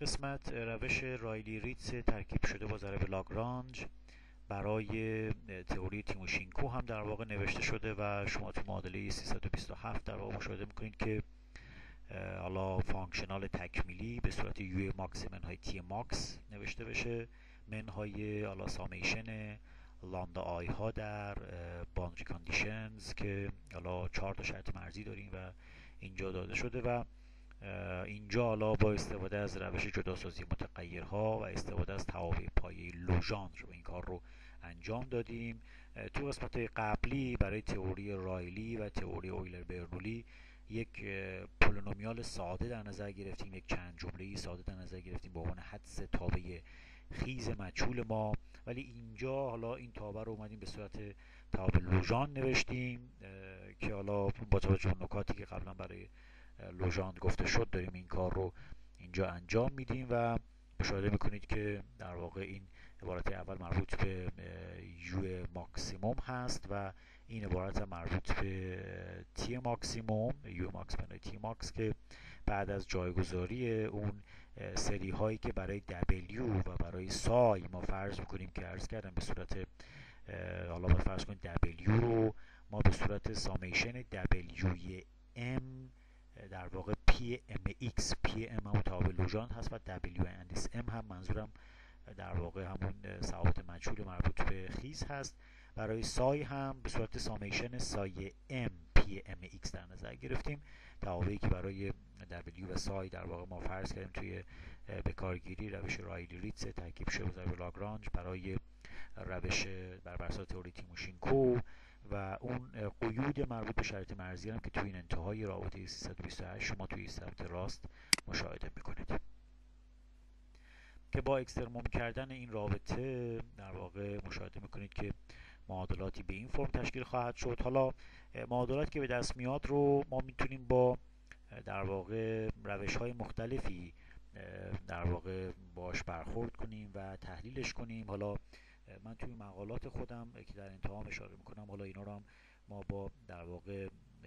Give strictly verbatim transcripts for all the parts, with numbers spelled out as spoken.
قسمت روش رایلی ریتز ترکیب شده با ضرب لاگرانژ برای تئوری تیموشینکو هم در واقع نوشته شده و شما تو معادله سیصد و بیست و هفت در واقع مشاهده میکنید که حالا فانکشنال تکمیلی به صورت یو ماکس منهای تی ماکس نوشته بشه، منهای حالا سامیشن لامدا آی ها در باندری کاندیشنز که حالا چهار تا شرط مرزی داریم و اینجا داده شده و اینجا حالا با استفاده از روش جداسازی متغیرها و استفاده از توابع پایه لوژاندر این کار رو انجام دادیم. تو قسمت قبلی برای تئوری رایلی و تئوری اویلر برنولی یک پولینومیال ساده در نظر گرفتیم، یک چند جمله‌ای ساده در نظر گرفتیم به عنوان حدس تابع خیز مجهول ما، ولی اینجا حالا این تابع رو اومدیم به صورت توابع لوژاند نوشتیم که حالا با توجه به نکاتی که قبلا برای لوژاند گفته شد داریم این کار رو اینجا انجام میدیم و مشاهده میکنید که در واقع این عبارت اول مربوط به یو ماکسیموم هست و این عبارت مربوط به تی ماکسیموم، یو ماکس منهای تی ماکس، که بعد از جایگذاری اون سری هایی که برای دبلیو و برای سای ما فرض میکنیم که عرض کردم به صورت حالا ما فرض کنیم دبلیو رو ما به صورت سامیشن دبلیوی ام در واقع پی ام ایکس، پی ام هم توابع لوژاند هست و دبلیو اندیس ام هم منظورم در واقع همون ثوابت مجهول مربوط به خیز هست. برای سای هم به صورت سامیشن سای ام پی ام ایکس در نظر گرفتیم، توابعی که برای دبلیو و سای در واقع ما فرض کردیم توی بکارگیری روش رایلی ریتز ترکیب شده با ضرب لاگرانژ برای روش بر اساس تئوری تیموشینکو و اون قیود مربوط به شرط مرزی هم که توی این انتهای رابطه سیصد و بیست و هشت شما توی سمت راست مشاهده میکنید که با اکسترموم کردن این رابطه در واقع مشاهده میکنید که معادلاتی به این فرم تشکیل خواهد شد. حالا معادلاتی که به دست میاد رو ما میتونیم با در واقع روش های مختلفی در واقع باش برخورد کنیم و تحلیلش کنیم. حالا من توی مقالات خودم که در انتها اشاره میکنم حالا اینا رو هم ما با در واقع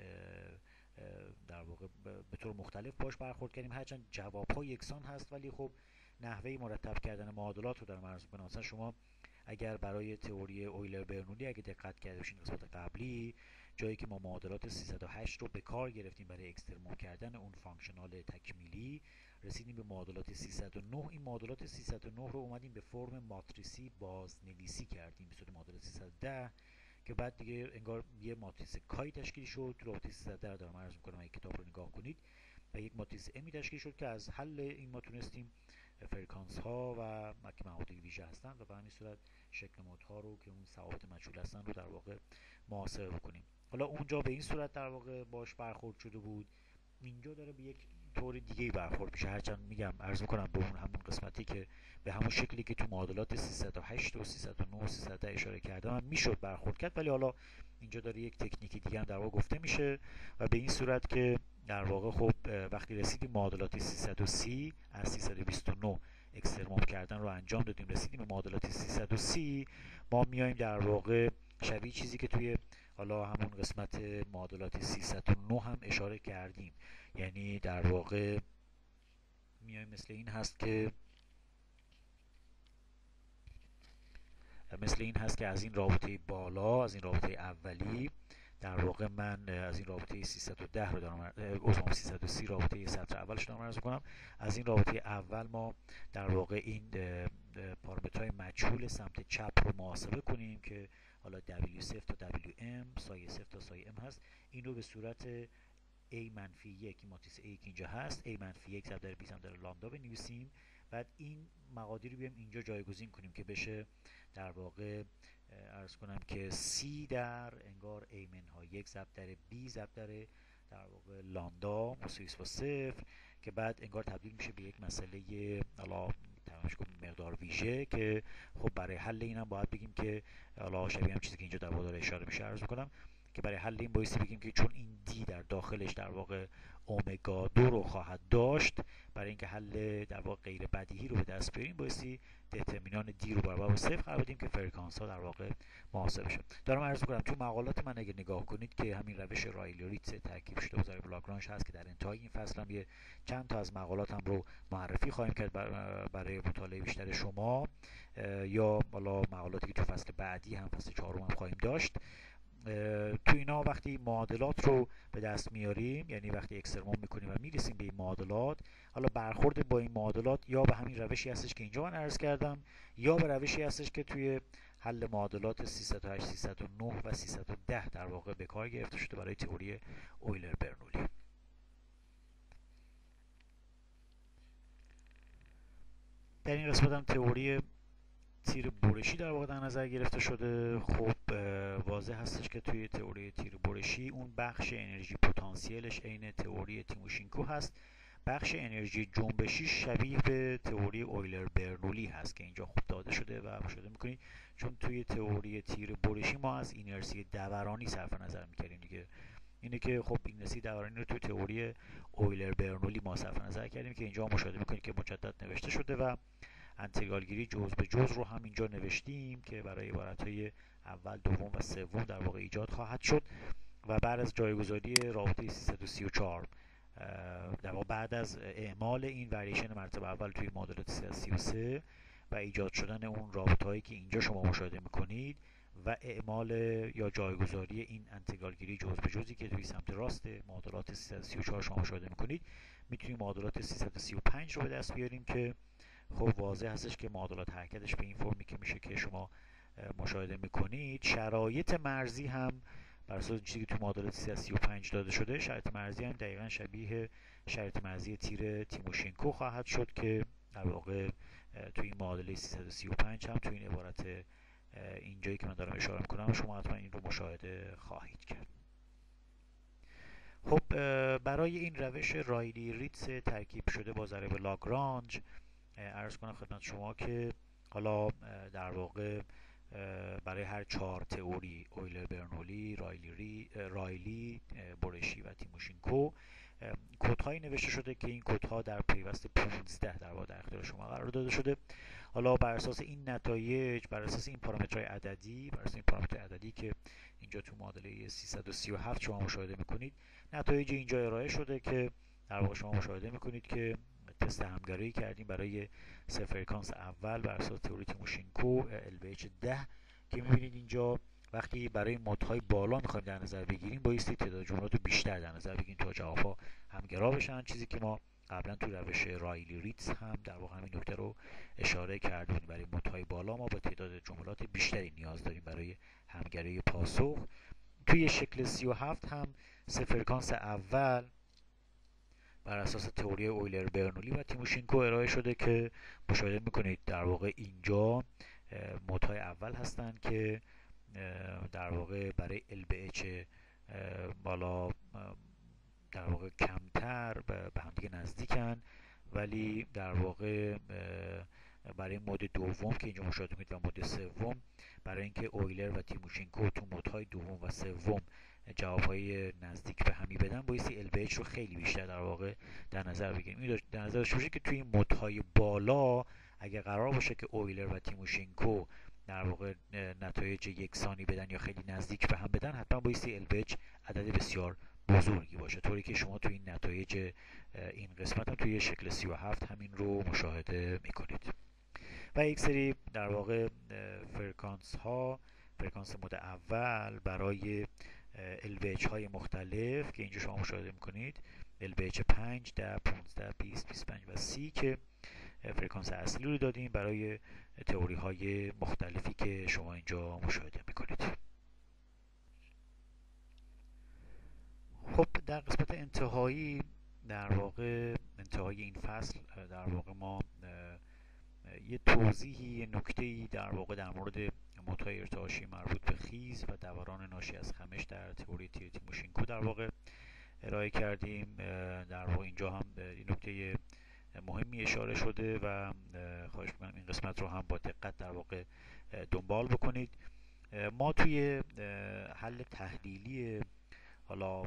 در واقع به طور مختلف باش برخورد کردیم، هرچند جواب‌ها یکسان هست ولی خب نحوه مرتب کردن معادلات رو در مرز می‌کنه. مثلا شما اگر برای تئوری اویلر برنولی اگه دقت کرده باشین قسمت قبلی جایی که ما معادلات سیصد و هشت رو به کار گرفتیم برای اکسترموم کردن اون فانکشنال تکمیلی، رسیدیم به معادلات سیصد و نه. این معادلات سیصد و نه رو اومدیم به فرم ماتریسی بازنویسی کردیم به صورت معادلات سیصد و ده که بعد دیگه انگار یه ماتریس کای تشکیل شد. تو رابطه سیصد و ده رو دارم عرض می‌کنم، این کتاب رو نگاه کنید و یک ماتریس امی تشکیل شد که از حل این ما تونستیم فرکانس ها و که معادل ویژه هستند و به همین صورت شکل مودها رو که اون ثوابت مجهول هستن رو در واقع محاسبه بکنیم. حالا اونجا به این صورت در واقع باش برخورد شده بود، اینجا داره به یک طور دیگه برخورد میشه، هرچند میگم عرض میکنم به اون همون قسمتی که به همون شکلی که تو معادلات سیصد و هشت و سیصد و نه و سیصد و ده اشاره کردم میشد برخورد کرد، ولی حالا اینجا داره یک تکنیک دیگه هم در واقع گفته میشه و به این صورت که در واقع خب وقتی رسیدیم معادلات سیصد و سی از سیصد و بیست و نه اکسترموم کردن رو انجام دادیم، رسیدیم به معادلات سیصد و سی، ما میایم در واقع شبیه چیزی که توی حالا همون قسمت معادلات سیصد و نه هم اشاره کردیم، یعنی در واقع میایم مثل این هست که مثل این هست که از این رابطه بالا، از این رابطه اولی در واقع من از این رابطه سیصد و ده رو دارم عذرم سیصد و سی رابطه سطر اولش دارم عرض می‌کنم، از این رابطه اول ما در واقع این پارامترهای مجهول سمت چپ رو محاسبه کنیم که حالا دبلیو صفر تا دبلیو ام، سایه صفر تا سایه ام هست. این رو به صورت A منفی یک، ماتریس A که اینجا هست، A منفی یک ضرب در B ضرب در لامدا بنویسیم، بعد این مقادیر رو بیایم اینجا جایگزین کنیم که بشه در واقع عرض کنم که C در انگار A منها یک ضرب در B ضرب در در واقع لامدا مساوی با صفر که بعد انگار تبدیل میشه به یک مسئله حالا تمامش کنیم مقدار ویژه که خب برای حل اینم باید بگیم که حالا شبیه هم چیزی که اینجا در واقع اشاره میشه عرض میکنم که برای حل این بایستی بگیم که چون این دی در داخلش در واقع اومگا دو رو خواهد داشت، برای اینکه حل در واقع غیر بدیهی رو به دست بیاریم بایستی دترمینان دی رو برابر با صفر قرار بدیم که فرکانس ها در واقع محاسبه بشه. دارم عرض می‌کنم تو مقالات من اگه نگاه کنید که همین روش رایلی ریتز ترکیب شده با ضریب لاگرانژ هست که در انتهای این فصل هم یه چند تا از مقالاتم رو معرفی خواهیم کرد برای مطالعه بیشتر شما، یا حالا مقالاتی که تو فصل بعدی هم فصل چهارم هم خواهیم داشت. تو اینا وقتی معادلات رو به دست میاریم، یعنی وقتی اکسترمون میکنیم و میرسیم به این معادلات، حالا برخورد با این معادلات یا به همین روشی هستش که اینجا من عرض کردم، یا به روشی هستش که توی حل معادلات سیصد و هشت، سیصد و نه و سیصد و ده در واقع به کار گرفته شده برای تئوری اویلر برنولی. در این قسمت هم تئوری تیر برشی در واقع در نظر گرفته شده. خب واضح هستش که توی تئوری تیر برشی اون بخش انرژی پتانسیلش عین تئوری تیموشینکو هست، بخش انرژی جنبشی شبیه به تئوری اویلر برنولی هست که اینجا خوب داده شده و مشاهده میکنید، چون توی تئوری تیر برشی ما از اینرسی دورانی صرف نظر میکردیم دیگه. اینه که خب اینرسی دورانی رو توی تئوری اویلر برنولی ما صرف نظر کردیم که اینجا مشاهده میکنید که مجدد نوشته شده و انتگرالگیری جزء به جزء رو هم اینجا نوشتیم که برای عبارت‌های اول، دوم و سوم در واقع ایجاد خواهد شد و بعد از جایگذاری رابطه سیصد و سی و چهار، در واقع بعد از اعمال این وریشن مرتبه اول توی معادلات سیصد و سی و سه و ایجاد شدن اون رابطه‌هایی که اینجا شما مشاهده می‌کنید و اعمال یا جایگذاری این انتگرالگیری جزء به جزئی که توی سمت راست معادلات سیصد و سی و چهار شما مشاهده می‌کنید، میتونیم معادلات سیصد و سی و پنج رو به دست بیاریم که خب واضح هستش که معادلات حرکتش به این فرمی که میشه که شما مشاهده میکنید، شرایط مرزی هم بر اساس چیزی که تو معادلات سیصد و سی و پنج داده شده، شرایط مرزی هم دقیقا شبیه شرایط مرزی تیر تیموشینکو خواهد شد که در واقع تو این معادله سیصد و سی و پنج هم تو این عبارت اینجایی که من دارم اشاره میکنم شما حتما این رو مشاهده خواهید کرد. خب برای این روش رایلی ریتز ترکیب شده با ضریب لاگرانژ عرض کنم خدمت شما که حالا در واقع برای هر چهار تئوری اویلر برنولی، رایلی ری، رایلی برشی و تیموشینکو کدهایی نوشته شده که این کدها در پیوست پانزده در واقع در اختیار شما قرار داده شده. حالا بر اساس این نتایج، بر اساس این پارامترهای عددی، بر اساس این پارامترهای عددی که اینجا تو معادله سیصد و سی و هفت شما مشاهده میکنید، نتایج اینجا ارائه شده که در واقع شما مشاهده میکنید که تست همگرایی کردیم برای سه فرکانس اول بر اساس تئوری تیموشینکو ال وی اچ ده که میبینید اینجا وقتی برای مدهای بالا میخوایم در نظر بگیریم بایستی تعداد جملات رو بیشتر در نظر بگیریم تا جوابها همگرا بشن، چیزی که ما قبلا تو روش رایلی ریتز هم در واقع همین نکته رو اشاره کردیم. برای مدهای بالا ما با تعداد جملات بیشتری نیاز داریم برای همگرایی پاسخ. توی شکل سی و هفت هم سه فرکانس اول بر اساس تئوری اویلر برنولی و تیموشینکو ارائه شده که مشاهده میکنید در واقع اینجا مدهای اول هستند که در واقع برای ال بی اچ بالا در واقع کمتر به همدیگه نزدیکن، ولی در واقع برای مود دوم که اینجا مشاهده میکنید و مود سوم برای اینکه اویلر و تیموشینکو تو مودهای دوم و سوم جوابهای نزدیک به همی بدن بایستی ال بی اچ رو خیلی بیشتر در واقع در نظر بگیریم. این در نظر داشته باشید که توی این مودهای بالا اگر قرار باشه که اویلر و تیموشینکو در واقع نتایج یکسانی بدن یا خیلی نزدیک به هم بدن، حتما بایستی ال بی اچ عدد بسیار بزرگی باشه، طوری که شما توی این نتایج این قسمت هم توی شکل سی و هفت همین رو مشاهده میکنید. و یک سری در واقع فرکانس ها، فرکانس مود اول برای ال وی اچ های مختلف که اینجا شما مشاهده میکنید، ال وی اچ پنج، ده، پانزده، بیست، بیست و پنج و سی که فرکانس اصلی رو دادیم برای تئوری های مختلفی که شما اینجا مشاهده میکنید. خب در قسمت انتهایی در واقع انتهای این فصل در واقع ما یه توضیحی، یه نکته‌ای در واقع در مورد مدهای ارتعاشی مربوط به خیز و دوران ناشی از خمش در تئوری تیر تیموشینکو در واقع ارائه کردیم. در واقع اینجا هم این نکته مهمی اشاره شده و خواهش می‌کنم این قسمت رو هم با دقت در واقع دنبال بکنید. ما توی حل تحلیلی حالا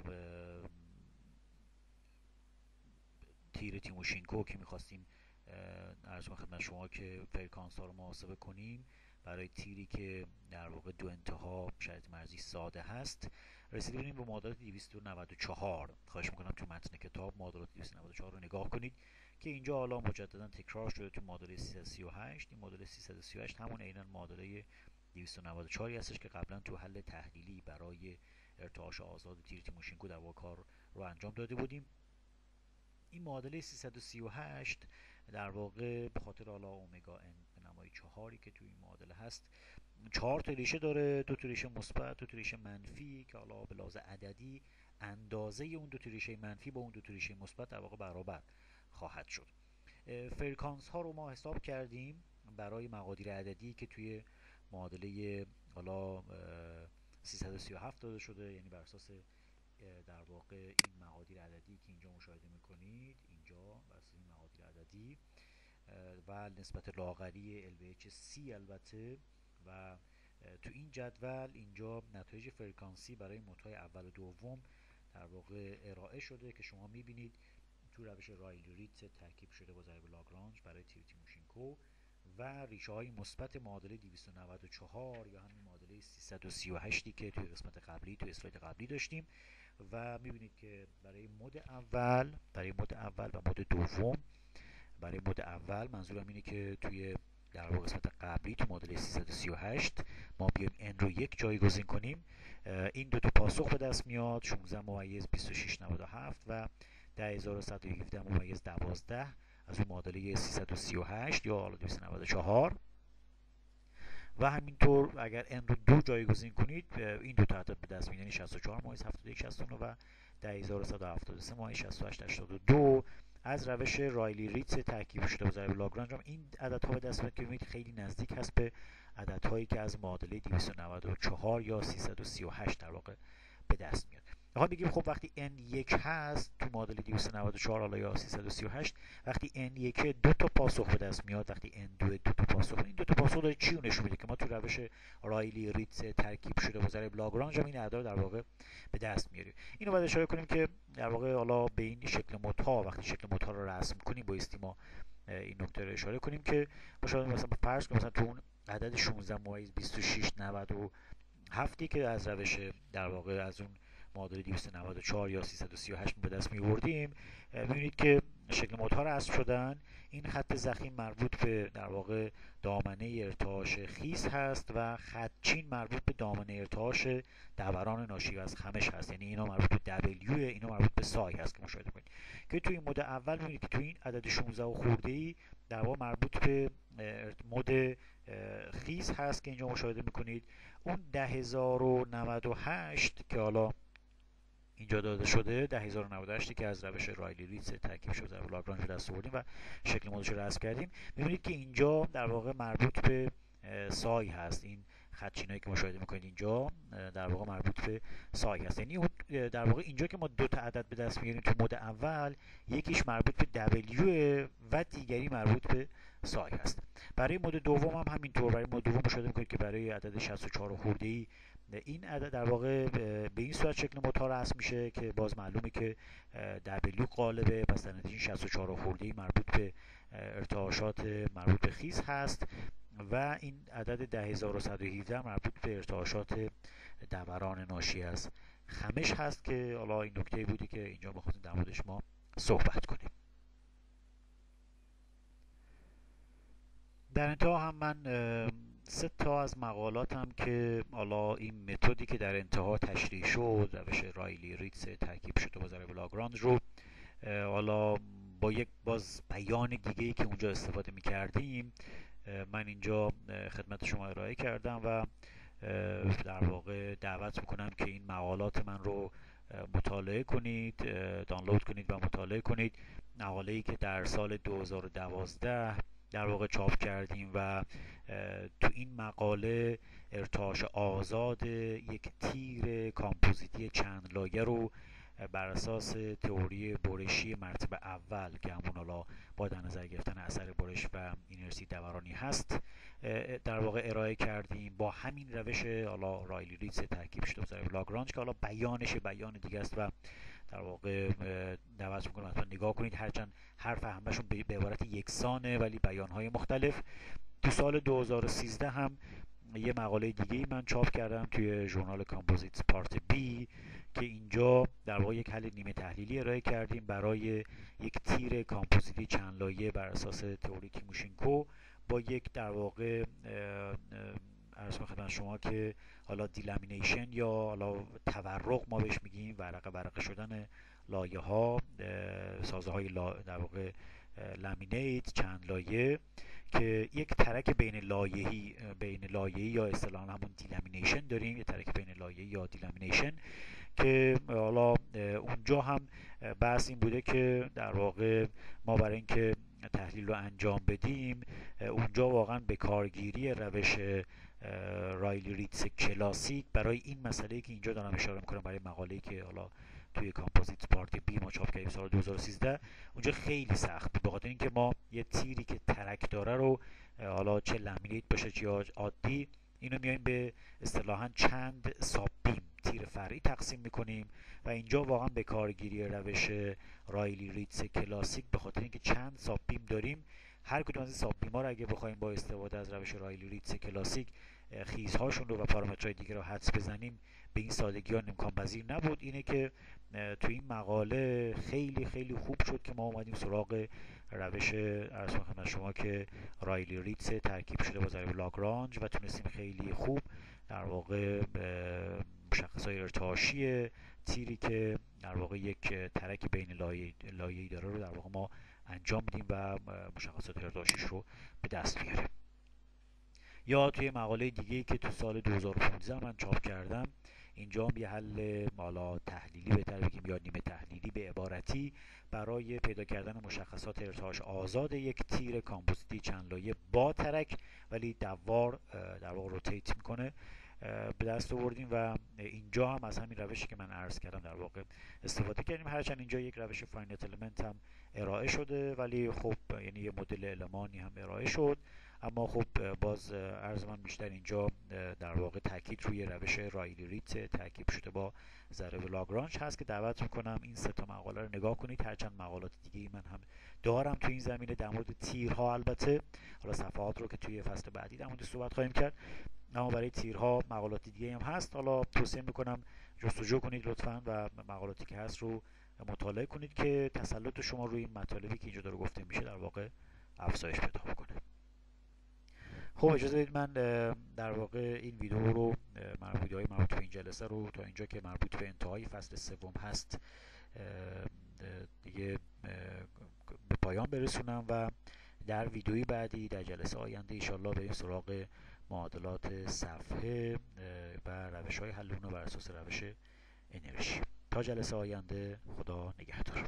تیر تیموشینکو که میخواستیم عرض کنم خدمت شما که فرکانس ها رو محاسبه کنیم برای تیری که در واقع دو انتها شرایط مرزی ساده هست، رسیده بودیم به معادلات دویست و نود و چهار. خواهش میکنم تو متن کتاب معادلات دویست و نود و چهار رو نگاه کنید که اینجا حالا مجددا تکرار شده تو معادله سیصد و سی و هشت. این معادله سیصد و سی و هشت همون عیناً معادله دویست و نود و چهار هستش که قبلا تو حل تحلیلی برای ارتعاش آزاد تیر تیموشینکو در واقع کار رو انجام داده بودیم. این معادله سیصد و سی و هشت در واقع به خاطر حالا اومگا ان به نمای چهاری که توی این معادله هست چهار تا ریشه داره، دو تا ریشه مثبت، دو تا ریشه منفی که حالا به لحاظ عددی اندازه اون دو تا ریشه منفی با اون دو تا ریشه مثبت در واقع برابر خواهد شد. فرکانس ها رو ما حساب کردیم برای مقادیر عددی که توی معادله حالا سیصد و سی و هفت داده شده، یعنی بر اساس در واقع این مقادیر عددی که اینجا مشاهده میکنید، اینجا بر اساس این مقادیر عددی و نسبت لاغری ال به اچ سی البته، و تو این جدول اینجا نتایج فرکانسی برای مدهای اول و دوم در واقع ارائه شده که شما میبینید تو روش رایلی ریتز ترکیب شده با ضریب لاگرانژ برای تیر تیموشینکو و ریشه های مثبت معادله دویست و نود و چهار یا همین معادله سیصد و سی و هشت که توی قسمت قبلی توی اسلاید قبلی داشتیم، و میبینید که برای مود اول برای مود اول و مود دوم، برای مود اول منظورم اینه که توی در واقع قسمت قبلی تو معادله سیصد و سی و هشت ما بیایم n رو یک جایگزین کنیم، این دو تا پاسخ به دست میاد شانزده ممیز بیست و شش نود و هفت و ده هزار و صد و هفده ممیز دوازده از اون معادله سیصد و سی و هشت یا حالا دویست و نود و چهار، و همینطور اگر n رو دو جایگزین کنید این دو تا عدد به دست میاد، یعنی شصت و چهار ممیز هفتاد و یک شصت و نه و ده هزار و صد و هفتاد و سه ممیز شصت و هشت هشتاد و دو. از روش رایلی ریتز ترکیب شده با ضریب لاگرانژ هم این عددها به دست میاد که میبینید خیلی نزدیک هست به عددهایی که از معادله دویست و نود و چهار یا سیصد و سی و هشت در واقع به دست میاد. حالا بگیم خب وقتی n یک هست تو معادله دویست و نود و چهار حالا یا سیصد و سی و هشت، وقتی n یک دو تا پاسخ به دست میاد، وقتی n دو دو تا پاسخ، این دو تا پاسخ داره چی رو نشون میده که ما تو روش رایلی ریتز ترکیب شده با ضریب لاگرانژ هم این اعداد در واقع به دست میاریم. اینو باید اشاره کنیم که در واقع حالا به این شکل مدها وقتی شکل مدها رو رسم کنیم بایستی ما این نکته رو اشاره کنیم که مثلا مثلا فرض کنیم مثلا تو اون عدد شانزده ممیز بیست و شش نود و هفت که از روش در واقع از اون معادله دویست و نود و چهار یا سیصد و سی و هشت به دست می‌آوردیم، می‌بینید که شکل مدها رسم شدن. این خط ضخیم مربوط به در واقع دامنه ارتعاش خیس هست و خط چین مربوط به دامنه ارتعاش دوران ناشی از خمش هست، یعنی اینا مربوط به دبلیو، اینا مربوط به سای هست که مشاهده کنید که توی مود اول می‌بینید که توی این عدد شانزده و خورده‌ای در واقع مربوط به مود خیس هست که اینجا مشاهده می‌کنید. اون ده هزار و نود و هشت که حالا اینجا داده شده، ده هزار و نود و هشت که از روش رایلی ریتز ترکیب شده در لاگرانژ به دست آوردیم و شکل مدش رو رسم کردیم، می‌بینید که اینجا در واقع مربوط به سای هست. این خطچینایی که مشاهده میکنید اینجا در واقع مربوط به سای هست، یعنی در واقع اینجا که ما دو تا عدد به دست میاریم تو مود اول، یکیش مربوط به دبلیو و دیگری مربوط به سای هست. برای مود دوم هم همینطور، برای مود دوم مشاهده میکنید که برای عدد شصت و چهار خورده‌ای این عدد در واقع به این صورت شکل مدها رسم میشه که باز معلومه که دبلیو غالبه، پس در نتیجه شصت و چهار خورده‌ای مربوط به ارتعاشات مربوط به خیس هست و این عدد ده هزار و صد و هفده مربوط به ارتعاشات دوران ناشی از خمش هست که حالا این نکته بودی که اینجا بخواستیم در موردش ما صحبت کنیم. در انتها هم من سه تا از مقالاتم که حالا این متدی که در انتها تشریح شد، روش رایلی ریتز ترکیب شده با ضریب لاگرانژ رو حالا با یک باز بیان دیگه‌ای که اونجا استفاده می‌کردیم من اینجا خدمت شما ارائه کردم و در واقع دعوت میکنم که این مقالات من رو مطالعه کنید، دانلود کنید و مطالعه کنید. مقاله‌ای که در سال دو هزار و دوازده در واقع چاپ کردیم و تو این مقاله ارتعاش آزاد یک تیر کامپوزیتی چند لایه رو بر اساس تئوری برشی مرتبه اول که همون حالا با در نظر گرفتن اثر برش و اینرسی دورانی هست در واقع ارائه کردیم. با همین روش حالا رایلی ریتز ترکیب شده با ضریب لاگرانژ که حالا بیانش بیان دیگه است و در واقع دعوت میکنم حتما نگاه کنید، هرچند حرف همشون به عبارت یکسانه ولی بیانهای مختلف. تو سال دو هزار و سیزده هم یه مقاله دیگه من چاپ کردم توی ژورنال کامپوزیتس پارت بی که اینجا در واقع یک حل نیمه تحلیلی ارائه کردیم برای یک تیر کامپوزیتی چند لایه بر اساس تئوری تیموشینکو با یک در واقع عرض کنم خدمت شما که حالا دیلامینیشن یا حالا تورق ما بهش میگیم، ورقه ورقه شدن لایه ها، سازه های در واقع لامینیت چند لایه که یک ترک بین لایه‌ای بین لایه‌ای یا اصطلاحاً همون دیلامینیشن داریم، یک ترک بین لایه‌ای یا دیلامینیشن که حالا اونجا هم بحث این بوده که در واقع ما برای اینکه تحلیل رو انجام بدیم اونجا واقعا به کارگیری روش رایلی ریتز کلاسیک برای این مسئله که اینجا دارم اشاره میکنم برای مقاله‌ای که حالا توی کامپوزیت پارت بی ما چاپ کردیم سال دو هزار و سیزده، اونجا خیلی سخت بود به خاطر اینکه ما یه تیری که ترک داره رو حالا چه لامینیت باشه چه عادی اینو میایم به اصطلاحاً چند ساب بیم تیر فرعی تقسیم میکنیم و اینجا واقعا به کارگیری روش رایلی ریتز کلاسیک به خاطر اینکه چند ساب بیم داریم، هر کدوم از این ساب بیم‌ها رو اگه بخوایم با استفاده از روش رایلی ریتز کلاسیک خیزهاشون رو و پارامترهای دیگه رو حدس بزنیم به این سادگی ها امکان پذیر نبود. اینه که تو این مقاله خیلی خیلی خوب شد که ما اومدیم سراغ روش عرض کنم شما که رایلی ریتز ترکیب شده با ضریب لاگرانژ و تونستیم خیلی خوب در واقع مشخصهای ارتعاشی تیری که در واقع یک ترک بین لایه لایه‌ای داره رو در واقع ما انجام بدیم و مشخصات ارتعاشیش رو به دست بیاریم. یا توی مقاله دیگه‌ای که تو سال دو هزار و پانزده من چاپ کردم، اینجا هم یه حل حالا تحلیلی بهتر بگیم یا نیمه تحلیلی به عبارتی برای پیدا کردن مشخصات ارتعاش آزاد یک تیر کامپوزیتی چند لایه با ترک ولی دوار در واقع روتیت میکنه به دست آوردیم و اینجا هم از همین روشی که من عرض کردم در واقع استفاده کردیم، هرچند اینجا یک روش فاینایت المنت هم ارائه شده ولی خب یعنی یه مدل المانی هم ارائه شد، اما خب باز عرض من بیشتر اینجا در واقع تاکید روی روش رایلی ریتز ترکیب شده با ضریب لاگرانژ هست که دعوت میکنم این سه تا مقاله رو نگاه کنید. هرچند مقالات دیگه ای من هم دارم تو این زمینه در مورد تیرها، البته حالا صفحات رو که توی فصل بعدی در مورد صحبت خواهیم کرد، اما برای تیرها مقالات دیگه هم هست. حالا توصیه میکنم جستجو کنید لطفاً و مقالاتی که هست رو مطالعه کنید که تسلط شما روی این مطالبی که اینجا داره گفته میشه در واقع افزایش پیدا بکنه. خب اجازه بدید من در واقع این ویدیو رو ویدیوهای مربوط به این جلسه رو تا اینجا که مربوط به انتهای فصل سوم هست دیگه به پایان برسونم و در ویدیوی بعدی در جلسه آینده انشالله بریم سراغ معادلات صفحه و روش های حل اونها بر اساس روش انرژی. تا جلسه آینده، خدا نگهدار.